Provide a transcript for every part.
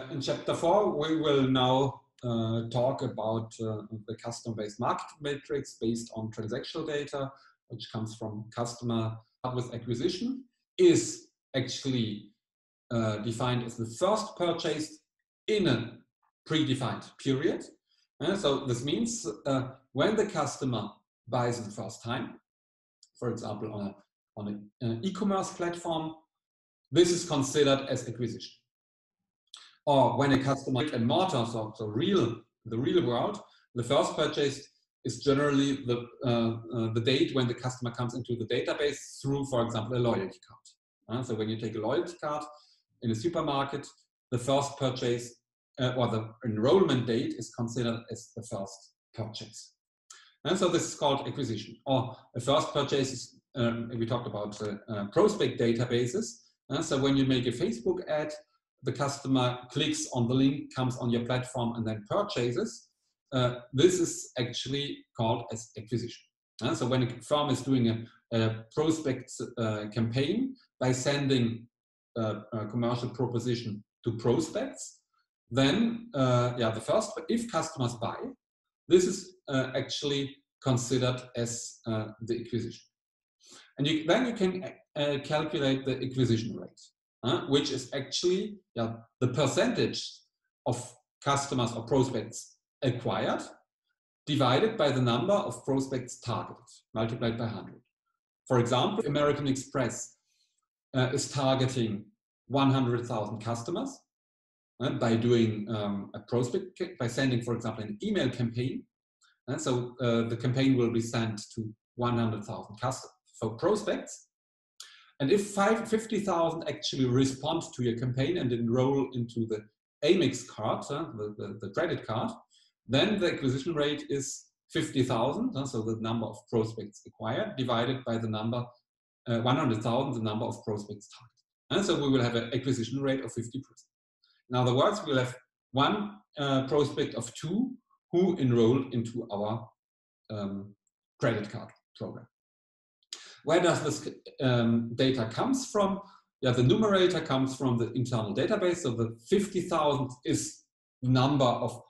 In chapter 4, we will now talk about the customer-based marketing matrix based on transactional data, which comes from customer with acquisition, is actually defined as the first purchase in a predefined period. So this means when the customer buys the first time, for example, on an e-commerce platform, this is considered as acquisition. Or when a customer and mortar, so the real world, the first purchase is generally the date when the customer comes into the database through, for example, a loyalty card. So when you take a loyalty card in a supermarket, the first purchase or the enrollment date is considered as the first purchase. And so this is called acquisition. Or a first purchase is, we talked about prospect databases. So when you make a Facebook ad, the customer clicks on the link, comes on your platform, and then purchases. This is actually called as acquisition. So when a firm is doing a prospect campaign by sending a commercial proposition to prospects, then the first, if customers buy, this is actually considered as the acquisition. And then you can calculate the acquisition rate. Which is actually the percentage of customers or prospects acquired divided by the number of prospects targeted, multiplied by 100. For example, American Express is targeting 100,000 customers by doing a prospect, by sending, for example, an email campaign. And so the campaign will be sent to 100,000 customers for prospects. And if 50,000 actually respond to your campaign and enroll into the Amex card, the credit card, then the acquisition rate is 50,000, so the number of prospects acquired, divided by the number, 100,000, the number of prospects targeted. And so we will have an acquisition rate of 50%. In other words, we will have one prospect of 2 who enroll into our credit card program. Where does this data comes from? The numerator comes from the internal database. So the 50,000 is the number of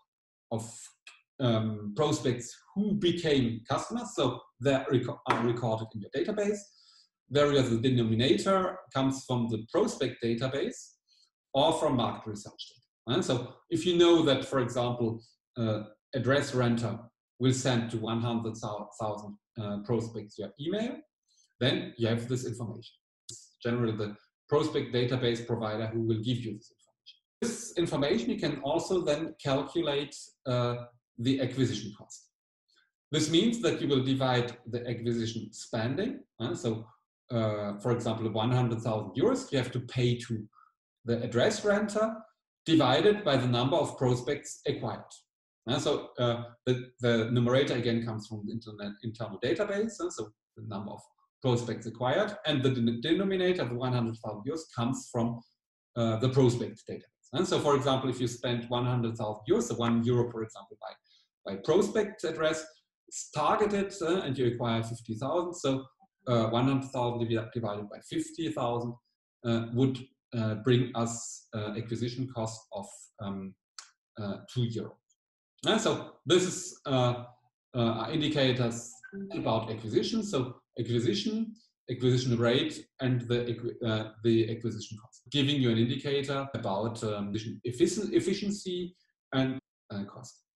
prospects who became customers. So they are recorded in your database. Whereas the denominator comes from the prospect database or from market research data. And so if you know that, for example, Address Renter will send to 100,000 prospects your email, then you have this information. It's generally the prospect database provider who will give you this information. This information you can also then calculate the acquisition cost. This means that you will divide the acquisition spending. For example, 100,000 euros you have to pay to the Address Renter divided by the number of prospects acquired. So the numerator again comes from the internal database. So the number of prospects acquired, and the denominator, the 100,000 euros, comes from the prospect database. And so, for example, if you spend 100,000 euros, so €1, for example, by prospect address, it's targeted and you acquire 50,000. So 100,000 divided by 50,000 would bring us acquisition cost of €2. And so this is indicators about acquisition. So acquisition rate, and the acquisition cost, giving you an indicator about efficiency and cost.